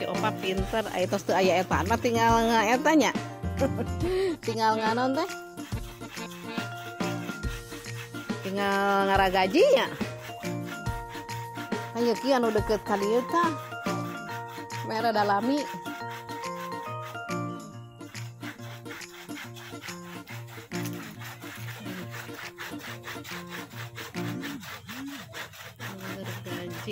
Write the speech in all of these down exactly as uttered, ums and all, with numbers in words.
si Opa pinter, aya tos teu aya eta mah tinggal ngaeta nya. Tinggal nganon teh. Tinggal ngaragaji nya. Aya kieu anu deukeut ka dieu tah. Mere dalami. Menggergaji.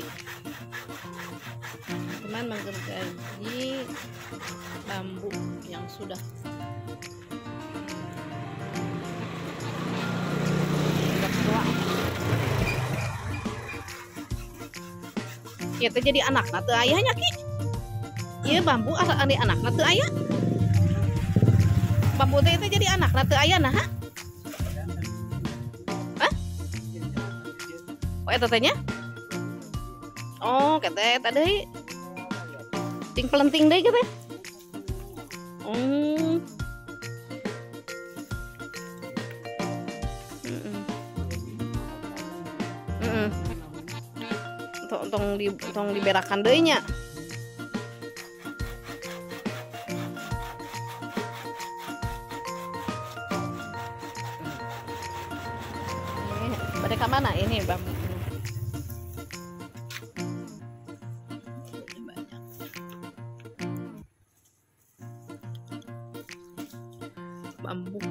Cuman menggergaji bambu yang sudah tua. Kita jadi anak na teu aya nya ki. Ieu bambu asa ani anak na teu aya. Bambu teh teh jadi anak na teu aya nah. Hah? Oh eta teh nya? Oh, kete eta deui. Ting pelenting deui kete. Hmm. Heeh. Heeh. Tong tong di tong diberakan deui nya. Ini pada ka mana ini bambu? Bambu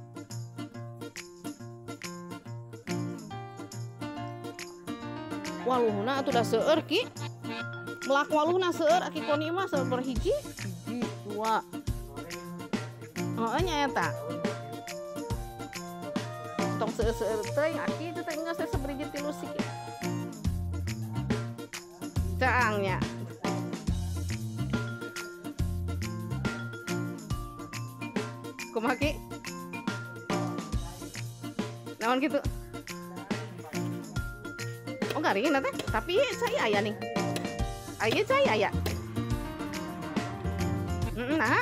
waluhna atuh da seueur ki melak waluhna seueur aki koni mah sabar hiji hiji dua heeh nya eta tong seueur-seueur teh aki teh geus sabari tilu siki caang nya. Kumaha ki? Naon gitu? Oh garing teh, tapi saya aya nih. Aya saya aya. Heeh, nah.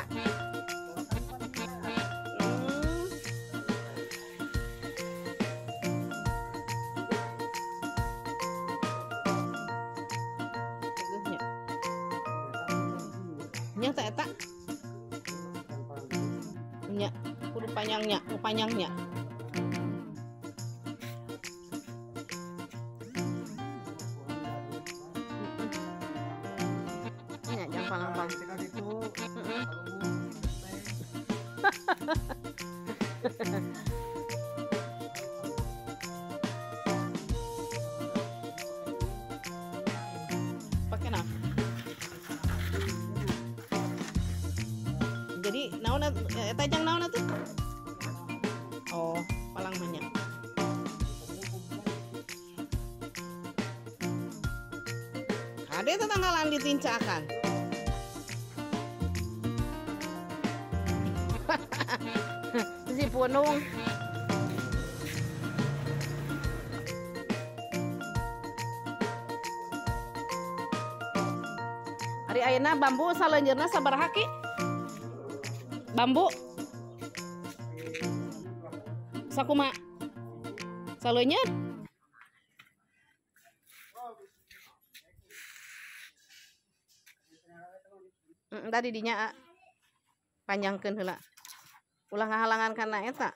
Nya teh eta. Nya kudu panjangnya, kudu panjangnya. Nya jangan palang-palang. Pakai nah. Jadi naon eta jang naon atuh? Oh, palang banyak. Ada tetanggalan ditincakan. Si punung. Ari ayeuna bambu salenjeurna sabaraha ki? Bambu sakuma salonya mm, tadi dinya panjangkeun heula ulah ngahalangan kana eta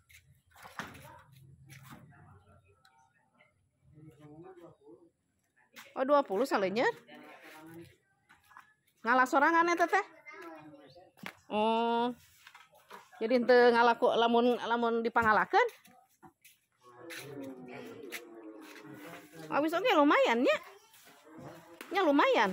oh dua puluh salonya ngalah sorangan eta teh. Oh, jadi ente ngalaku lamun lamun dipangalakeun. Habis oke lumayan nya. Nya lumayan.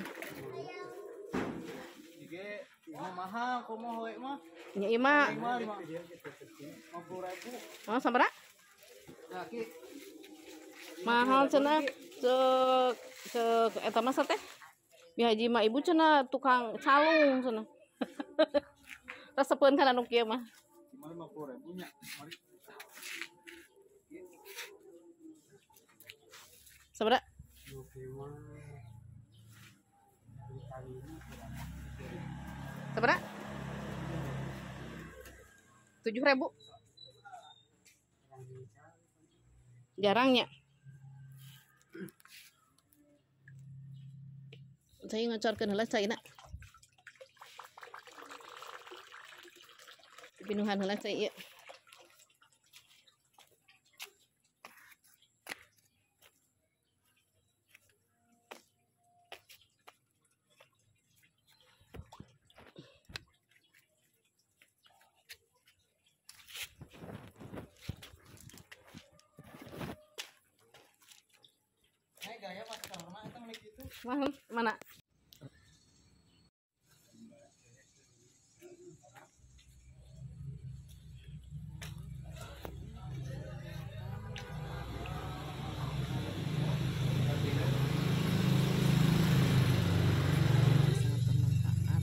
Ige mahal komo hoe mah. Nya ieu mah lima puluh ribu. Oh, sabaraha? Ya ki. Mahal cenah ceuk ceuk eta mah teh. Bi haji mah ibu cenah tukang calung cenah. Resepeun kana nu kieu mah. lima puluh ribu nya. Sabaraha? Sabaraha? tujuh ribu. Jarangnya. Saya ngacorkeun heula caina. pinuhan heula teh ieu. Naik gaya pas kamar mah eta meuli kitu. Mana? Mana? Sangat bermanfaat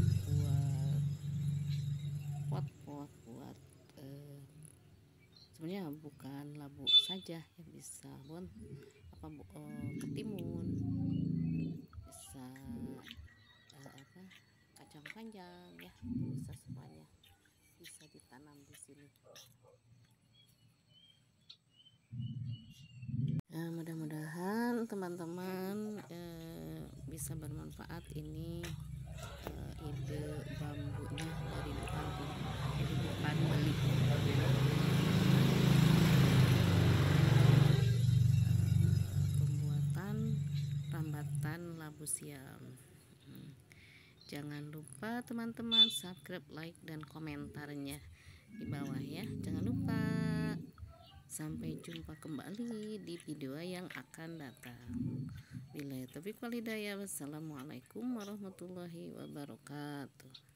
buat pot-pot buat eh, sebenarnya bukan labu saja yang bisa bon apa bu, eh, ketimun bisa eh, apa kacang panjang ya bisa semuanya bisa ditanam di sini. Nah, mudah-mudahan teman-teman eh, bisa bermanfaat ini eh, ide bambunya dari depan tuh, jadi bukan beli. Pembuatan rambatan labu siam. Hmm. Jangan lupa teman-teman subscribe, like, dan komentarnya di bawah ya. Jangan lupa. Sampai jumpa kembali di video yang akan datang. Billahi taufiq wal hidayah. Wassalamualaikum warahmatullahi wabarakatuh.